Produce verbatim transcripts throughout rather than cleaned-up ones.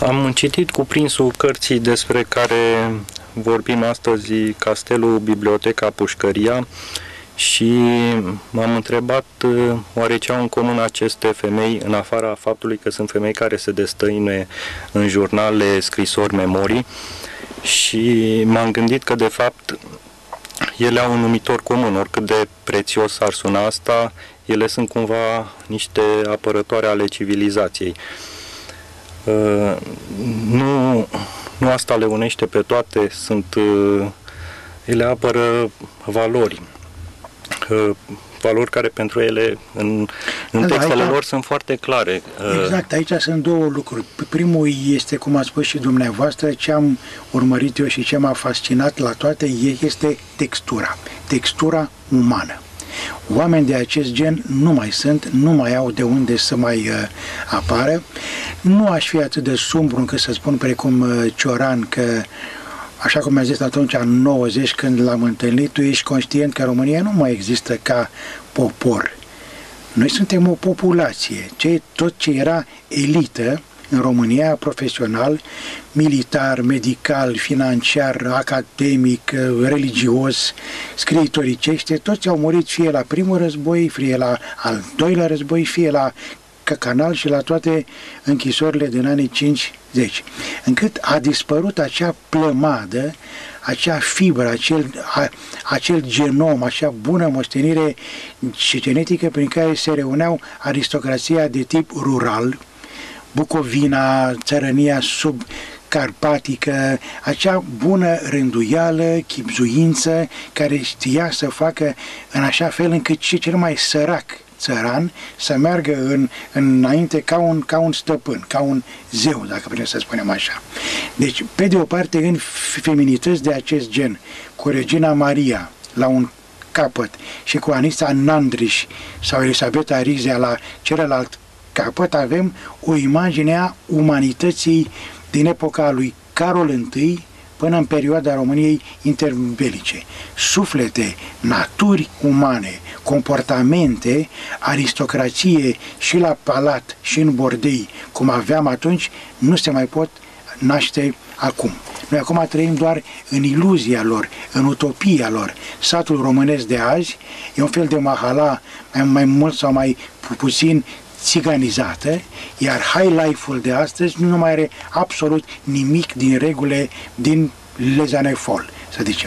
Am citit cuprinsul cărții despre care vorbim astăzi, Castelul, Biblioteca, Pușcăria, și m-am întrebat oare ce au în comun aceste femei, în afara faptului că sunt femei care se destăinuie în jurnale, scrisori, memorii, și m-am gândit că de fapt ele au un numitor comun, oricât de prețios ar suna asta, ele sunt cumva niște apărătoare ale civilizației. Uh, nu, nu asta le unește pe toate, sunt, uh, ele apără valori, uh, valori care pentru ele în, în textele lor sunt foarte clare. Exact, aici sunt două lucruri. Primul este, cum a spus și dumneavoastră, ce am urmărit eu și ce m-a fascinat la toate este textura, textura umană. Oameni de acest gen nu mai sunt, nu mai au de unde să mai uh, apară. Nu aș fi atât de sumbru încât să spun precum uh, Cioran că, așa cum mi-a zis atunci în nouăzeci când l-am întâlnit, tu ești conștient că România nu mai există ca popor. Noi suntem o populație. Ce, tot ce era elită în România, profesional, militar, medical, financiar, academic, religios, scriitoricește, toți au murit fie la primul război, fie la al doilea război, fie la Canal și la toate închisorile din anii cincizeci. Încât a dispărut acea plămadă, acea fibră, acel, a, acel genom, acea bună moștenire genetică prin care se reuneau aristocrația de tip rural, Bucovina, țărănia subcarpatică, acea bună rânduială, chibzuință, care știa să facă în așa fel încât și cel mai sărac țăran să meargă în, înainte ca un, ca un stăpân, ca un zeu, dacă vrem să spunem așa. Deci, pe de o parte, în feminități de acest gen, cu Regina Maria la un capăt și cu Anisa Nandriș sau Elisabeta Rizea la celălalt capăt, avem o imagine a umanității din epoca lui Carol I până în perioada României interbelice. Suflete, naturi umane, comportamente, aristocrație și la palat și în bordei, cum aveam atunci, nu se mai pot naște acum. Noi acum trăim doar în iluzia lor, în utopia lor. Satul românesc de azi e un fel de mahala, mai, mai mult sau mai puțin țiganizată, iar high life-ul de astăzi nu mai are absolut nimic din regulile din les années folles, să zicem.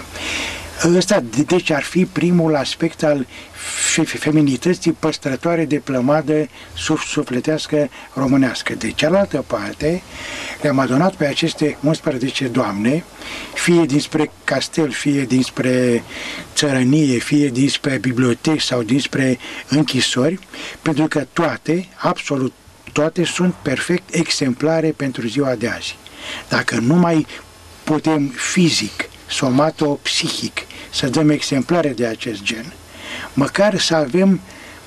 Ăsta, deci, ar fi primul aspect al feminității păstrătoare de plămadă sufletească românească. De cealaltă parte, le-am adunat pe aceste unsprezece doamne, fie dinspre castel, fie dinspre țărănie, fie dinspre biblioteci sau dinspre închisori, pentru că toate, absolut toate, sunt perfect exemplare pentru ziua de azi. Dacă nu mai putem fizic, somato-psihic, să dăm exemplare de acest gen, măcar să avem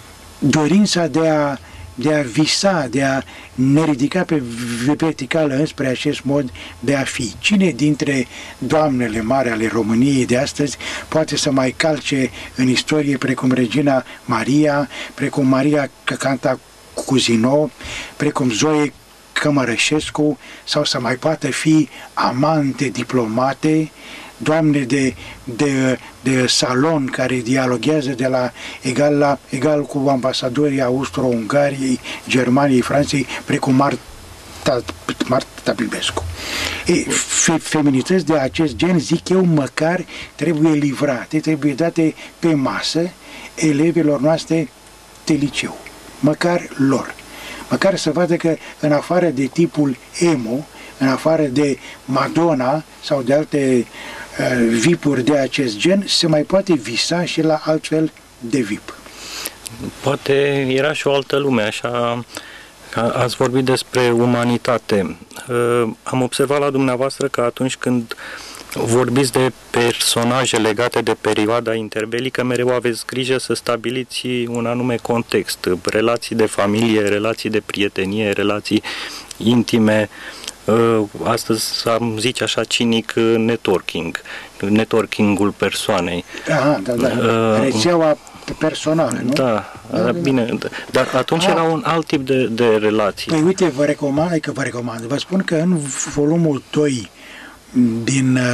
dorința de a, de a visa, de a ne ridica pe verticală înspre acest mod de a fi. Cine dintre doamnele mari ale României de astăzi poate să mai calce în istorie precum Regina Maria, precum Maria Cantacuzino, precum Zoe Cămărășescu, sau să mai poată fi amante, diplomate, doamne de, de, de salon care dialoghează de la egal la egal cu ambasadorii Austro-Ungariei, Germaniei, Franței, precum Marta, Marta Bilbescu. E, fe, feminități de acest gen, zic eu, măcar trebuie livrate, trebuie date pe masă elevilor noastre de liceu, măcar lor. Măcar să vadă că în afară de tipul emo, în afară de Madonna sau de alte uh, vipuri de acest gen, se mai poate visa și la altfel de vip. Poate era și o altă lume, așa. Ați vorbit despre umanitate. Uh, am observat la dumneavoastră că atunci când vorbiți de personaje legate de perioada interbelică, mereu aveți grijă să stabiliți un anume context, relații de familie, relații de prietenie, relații intime. Astăzi am zice așa cinic networking, networking-ul persoanei. Aha, da, da. Rețeaua personală, nu? Da, da bine, dar atunci A. era un alt tip de, de relații. Păi uite, vă recomand, că vă recomand, vă spun că în volumul doi din uh,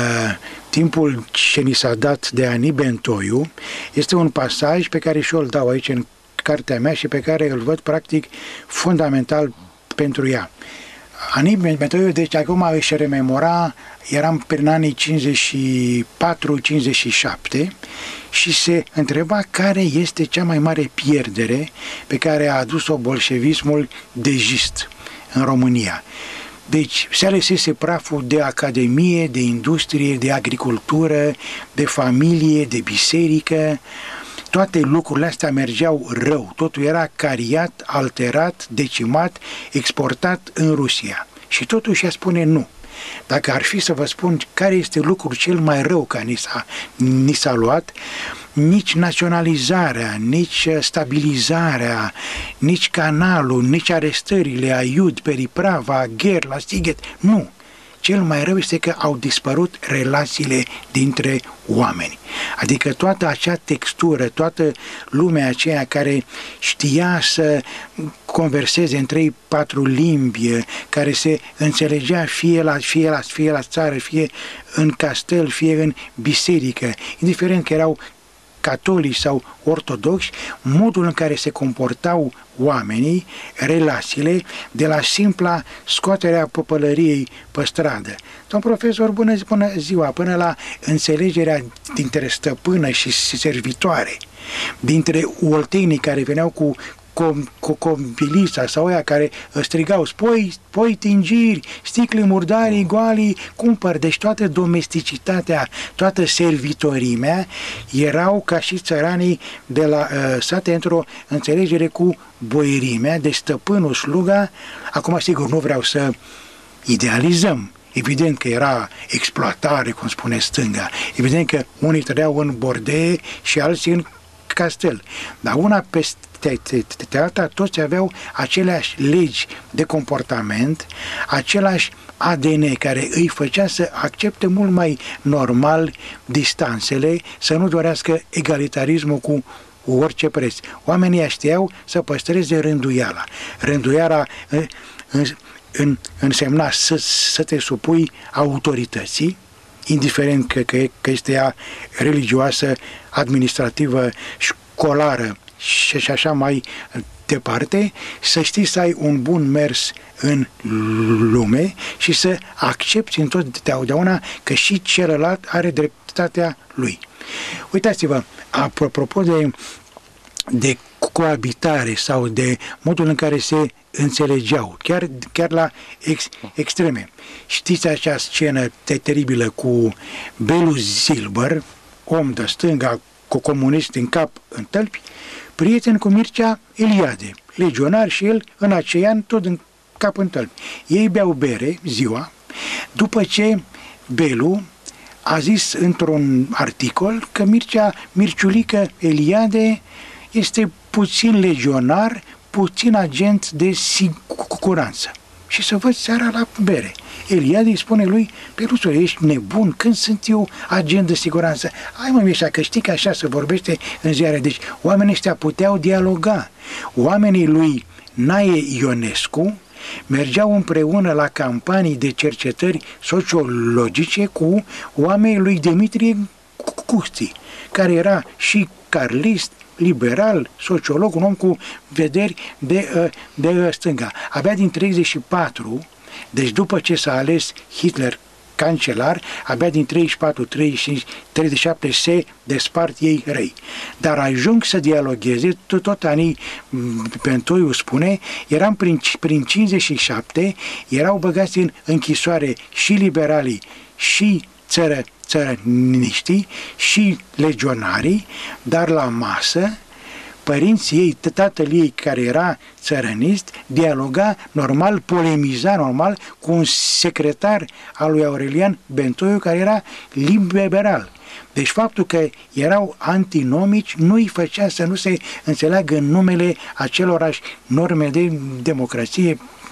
timpul ce ni s-a dat de Ani Bentoiu, este un pasaj pe care și eu îl dau aici în cartea mea și pe care îl văd practic fundamental pentru ea. Ani Bentoiu, deci acum își rememora, eram prin anii cincizeci și patru cincizeci și șapte și se întreba care este cea mai mare pierdere pe care a adus-o bolșevismul dejist în România. Deci se alesese praful de academie, de industrie, de agricultură, de familie, de biserică. Toate lucrurile astea mergeau rău. Totul era cariat, alterat, decimat, exportat în Rusia. Și totuși ea spune nu. Dacă ar fi să vă spun care este lucrul cel mai rău care ni s-a, ni s-a luat, nici naționalizarea, nici stabilizarea, nici canalul, nici arestările, Aiud, Periprava, Gherla, Sighet, nu. Cel mai rău este că au dispărut relațiile dintre oameni. Adică toată acea textură, toată lumea aceea care știa să converseze în trei patru limbi, care se înțelegea fie la, fie la, fie la țară, fie în castel, fie în biserică, indiferent că erau catolici sau ortodoxi, modul în care se comportau oamenii, relațiile, de la simpla scoaterea popălăriei pe stradă. Domn profesor, bună, bună ziua, până la înțelegerea dintre stăpână și servitoare, dintre oltenii care veneau cu cu combilița sau aia care strigau spoi, spoi tingiri, sticle murdari, goali, cumpăr. Deci toată domesticitatea, toată servitorimea erau ca și țăranii de la uh, sate într-o înțelegere cu boierimea, de stăpânul, sluga. Acum, sigur, nu vreau să idealizăm. Evident că era exploatare, cum spune stânga. Evident că unii trăiau în bordee și alții în castel. Dar una peste de alta, toți aveau aceleași legi de comportament, același A D N care îi făcea să accepte mult mai normal distanțele, să nu dorească egalitarismul cu orice preț. Oamenii știau să păstreze rânduiala. Rânduiala în, în, însemna să, să te supui autorității, indiferent că, că, că este ea religioasă, administrativă, școlară și așa mai departe, să știi să ai un bun mers în lume și să accepti întotdeauna că și celălalt are dreptatea lui. Uitați-vă, apropo de, de coabitare sau de modul în care se înțelegeau, chiar, chiar la ex, extreme. Știți acea scenă teribilă cu Belu Zilber, om de stânga, cu comunist în cap în tălpi, prieten cu Mircea Eliade, legionar și el în acei ani tot în cap în tălpi. Ei beau bere ziua, după ce Belu a zis într-un articol că Mircea Mirciulică Eliade este puțin legionar, puțin agent de siguranță. Și să văd seara la bere. Eliade îi spune lui: Peluțo, ești nebun? Când sunt eu agent de siguranță? Hai mă, Mișa, că știi că așa se vorbește în ziare. Deci oamenii ăștia puteau dialoga. Oamenii lui Nae Ionescu mergeau împreună la campanii de cercetări sociologice cu oamenii lui Dimitrie Custi, care era și carlist, liberal, sociolog, un om cu vederi de, de stânga. Abia din treizeci și patru, deci după ce s-a ales Hitler cancelar, abia din treizeci și patru treizeci și cinci treizeci și șapte se despart ei răi. Dar ajung să dialogheze, tot, tot anii Bentoiu spune, eram prin, prin cincizeci și șapte, erau băgați în închisoare și liberalii și țără, țărăniștii și legionarii, dar la masă părinții ei, tatăl ei care era țărănist, dialoga normal, polemiza normal cu un secretar al lui Aurelian Bentoiu care era liberal. Deci faptul că erau antinomici nu îi făcea să nu se înțeleagă în numele acelorași norme de democrație,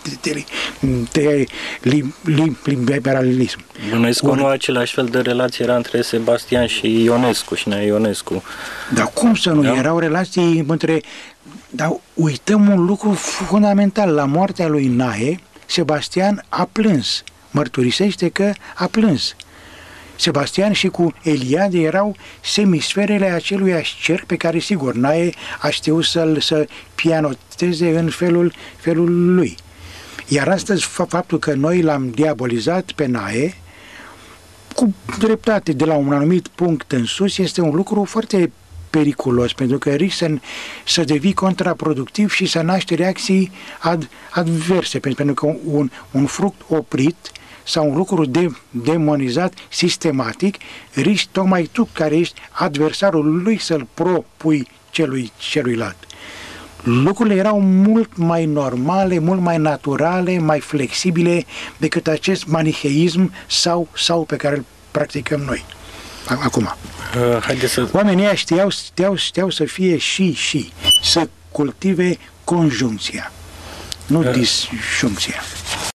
de, de li, li, liberalism. Bănuiesc că nu același fel de relație era între Sebastian și Ionescu și Nea Ionescu. Dar cum să nu? Da? Erau relații între... Dar uităm un lucru fundamental. La moartea lui Nae, Sebastian a plâns. Mărturisește că a plâns. Sebastian și cu Eliade erau semisferele aceluiași cerc pe care, sigur, Nae a știut să-l să pianoteze în felul, felul lui. Iar astăzi, faptul că noi l-am diabolizat pe Nae, cu dreptate, de la un anumit punct în sus, este un lucru foarte periculos, pentru că risc să, să devii contraproductiv și să naște reacții ad, adverse, pentru că un, un fruct oprit sau un lucru de, demonizat sistematic, riști tocmai tu, care ești adversarul lui, să-l propui celui, celuilalt. Lucrurile erau mult mai normale, mult mai naturale, mai flexibile decât acest maniheism sau, sau pe care îl practicăm noi. Acum. Uh, haideți să... Oamenii ăia știau, știau, știau să fie și, și, să cultive conjuncția, nu uh. disjuncția.